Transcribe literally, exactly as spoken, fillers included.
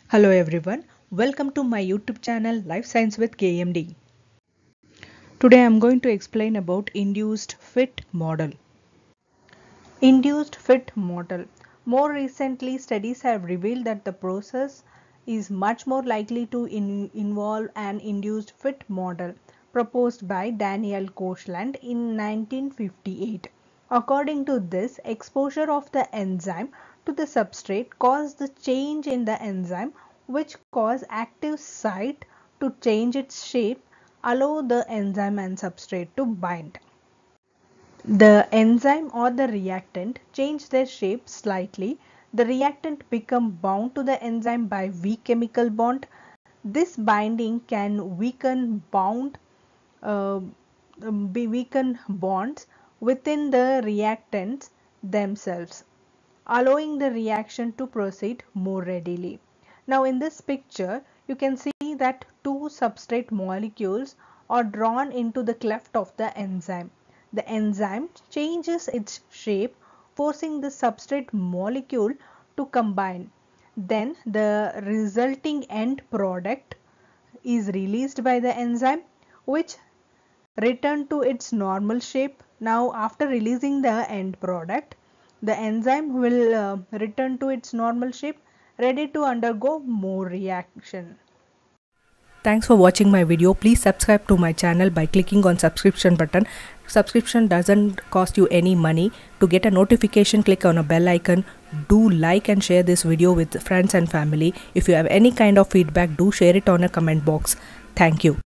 Hello everyone, welcome to my YouTube channel Life Science with K M D. Today I am going to explain about induced fit model. Induced fit model. More recently, studies have revealed that the process is much more likely to in involve an induced fit model proposed by Daniel Koshland in nineteen fifty-eight. According to this, exposure of the enzyme to the substrate caused the change in the enzyme which cause active site to change its shape, allow the enzyme and substrate to bind. The enzyme or the reactant change their shape slightly. The reactant become bound to the enzyme by weak chemical bond. This binding can weaken bound uh, be weaken bonds within the reactants themselves, allowing the reaction to proceed more readily. Now in this picture you can see that two substrate molecules are drawn into the cleft of the enzyme. The enzyme changes its shape, forcing the substrate molecule to combine. Then the resulting end product is released by the enzyme, which return to its normal shape. Now after releasing the end product, the enzyme will uh, return to its normal shape, ready to undergo more reaction. Thanks for watching my video. Please subscribe to my channel by clicking on subscription button. Subscription doesn't cost you any money. To get a notification, click on a bell icon. Do like and share this video with friends and family. If you have any kind of feedback, do share it on a comment box. Thank you.